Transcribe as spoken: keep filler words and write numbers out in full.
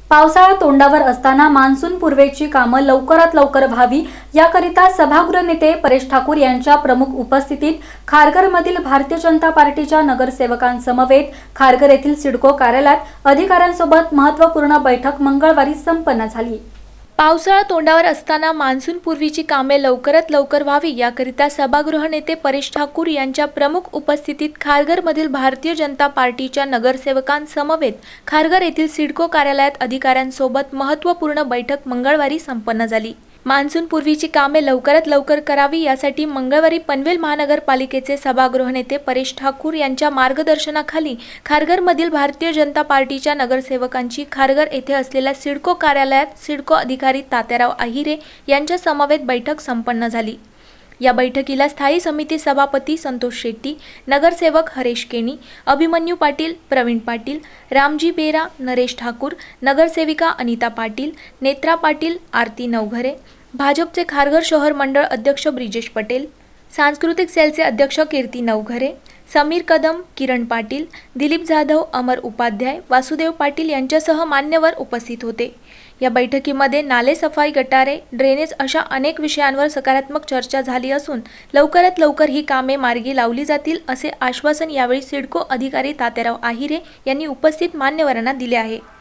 पावसाळा तोंडावर असताना मान्सून पूर्वेची कामं लवकरात लवकर व्हावी याकरिता सभागृह नेते परेश ठाकूर यांच्या प्रमुख उपस्थितीत खारघरमधील भारतीय जनता पार्टीच्या नगरसेवकांसमवेत खारघर येथील सिडको कार्यालयात अधिकाऱ्यांसोबत महत्त्वपूर्ण बैठक मंगळवारी संपन्न झाली। पावसाळा तोंडावर असताना मान्सून पूर्वीची कामे लवकरात लवकर व्हावी याकरिता सभागृह नेते परेश ठाकूर यांच्या प्रमुख उपस्थितीत खारघरमधील भारतीय जनता पार्टीच्या नगरसेवकांसमवेत खारघर येथील सिडको कार्यालयात अधिकाऱ्यांसोबत महत्त्वपूर्ण बैठक मंगळवारी संपन्न झाली। मान्सून पूर्वीची कामे लवकरात लवकर करावी यासाठी मंगळवारी पनवेल महानगरपालिकेचे सभागृह नेते परेश ठाकूर यांच्या मार्गदर्शनाखाली खारघरमधील भारतीय जनता पार्टीच्या नगरसेवकांची खारघर येथे असलेल्या सिडको कार्यालयात सिडको अधिकारी तात्याराव आहिरे यांच्या समवेत बैठक संपन्न झाली। या बैठकीला स्थायी समिती सभापती संतोष शेट्टी, नगरसेवक हरेश केनी, अभिमन्यू पाटील, प्रवीण पाटील, रामजी बेरा, नरेश ठाकूर, नगरसेविका अनिता पाटील, नेत्रा पाटील, आरती नवघरे, भाजपचे खारघर शहर मंडळ अध्यक्ष ब्रिजेश पटेल, सांस्कृतिक सेलचे अध्यक्ष कीर्ती नवघरे, समीर कदम, किरण पाटील, दिलीप जाधव, अमर उपाध्याय, वासुदेव पाटील यांच्यासह मान्यवर उपस्थित होते। या बैठकीमध्ये नाले सफाई, गटारे, ड्रेनेज अशा अनेक विषयांवर सकारात्मक चर्चा झाली असून लवकरात लवकर ही कामे मार्गी लावली जातील असे आश्वासन यावेळी सिडको अधिकारी तात्याराव आहिरे यांनी उपस्थित मान्यवरांना दिले आहे।